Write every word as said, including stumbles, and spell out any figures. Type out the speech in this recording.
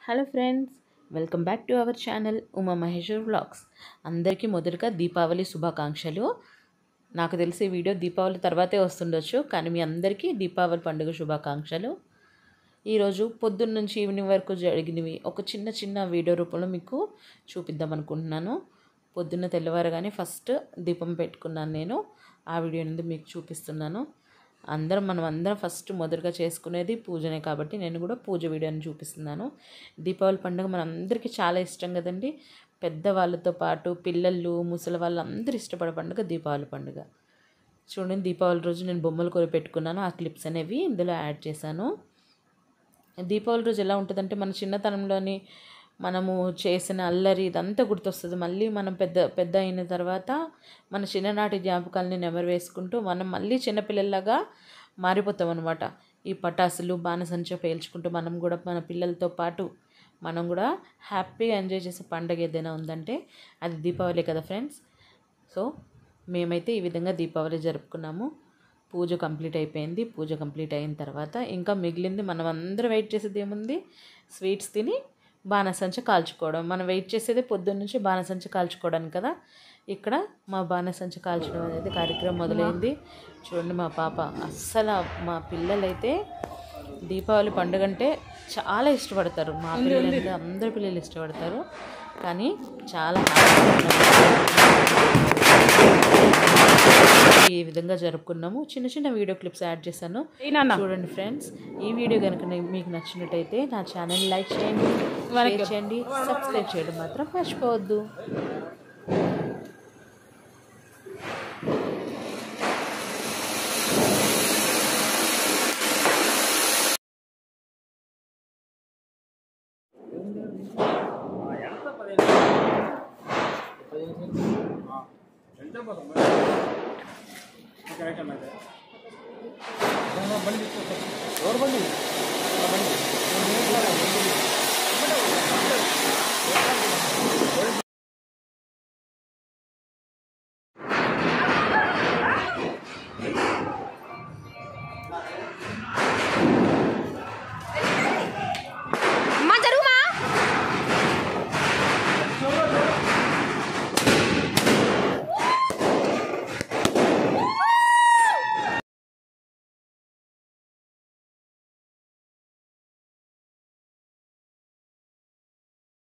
Hello friends, welcome back to our channel Uma Maheshwar vlogs. అందరికీ మొదటగా దీపావళి శుభాకాంక్షలు. నాకు తెలిసి ఈ వీడియో దీపావళి తర్వాతే వస్తుండొచ్చు, కానీ మీ అందరికీ దీపావళి పండుగ శుభాకాంక్షలు. ఈరోజు పొద్దున్న నుంచి ఈవినింగ్ వరకు జరిగినవి ఒక చిన్న చిన్న వీడియో రూపంలో మీకు చూపిద్దాం అనుకుంటున్నాను. పొద్దున్న తెల్లవారగానే ఫస్ట్ దీపం పెట్టుకున్నాను నేను. ఆ వీడియో అనేది మీకు చూపిస్తున్నాను. అందరం మనం అందరం ఫస్ట్ మొదటగా చేసుకునేది పూజనే కాబట్టి నేను కూడా పూజ వీడియోని చూపిస్తున్నాను. దీపావళి పండుగ మనందరికీ చాలా ఇష్టం కదండి. పెద్దవాళ్ళతో పాటు పిల్లలు, ముసలి వాళ్ళు అందరూ ఇష్టపడే పండుగ దీపావళి పండుగ. చూడండి, దీపావళి రోజు నేను బొమ్మలు కొని పెట్టుకున్నాను. ఆ క్లిప్స్ అనేవి ఇందులో యాడ్ చేశాను. దీపావళి రోజు ఎలా ఉంటుందంటే, మన చిన్నతనంలోని మనము చేసిన అల్లరి ఇదంతా గుర్తొస్తుంది. మళ్ళీ మనం పెద్ద పెద్ద అయిన తర్వాత మన చిన్ననాటి జ్ఞాపకాలని నెమరు వేసుకుంటూ మనం మళ్ళీ చిన్నపిల్లల్లాగా మారిపోతాం అనమాట. ఈ పటాసులు, బాణసంచ పేల్చుకుంటూ మనం కూడా మన పిల్లలతో పాటు మనం కూడా హ్యాపీగా ఎంజాయ్ చేసే పండుగ ఏదైనా ఉందంటే అది దీపావళి కదా ఫ్రెండ్స్. సో మేమైతే ఈ విధంగా దీపావళి జరుపుకున్నాము. పూజ కంప్లీట్ అయిపోయింది. పూజ కంప్లీట్ అయిన తర్వాత ఇంకా మిగిలింది మనం అందరం వెయిట్ చేసేది ఏముంది, స్వీట్స్ తిని బాణసంచ కాల్చుకోవడం. మనం వెయిట్ చేసేది పొద్దున్న నుంచి బాణసంచ కాల్చుకోవడానికి కదా. ఇక్కడ మా బాణసంచ కాల్చడం అనేది కార్యక్రమం మొదలైంది. చూడండి, మా పాప అస్సలు, మా పిల్లలైతే దీపావళి పండుగ అంటే చాలా ఇష్టపడతారు. మా పిల్లలైతే అందరు పిల్లలు ఇష్టపడతారు. కానీ చాలా ఈ విధంగా జరుపుకున్నాము. చిన్న చిన్న వీడియో క్లిప్స్ యాడ్ చేశాను, చూడండి ఫ్రెండ్స్. ఈ వీడియో కనుక మీకు నచ్చినట్టయితే నా ఛానల్ లైక్ చేయండి, షేర్ చేయండి, సబ్స్క్రైబ్ చేయడం మాత్రం మర్చిపోవద్దు. బండి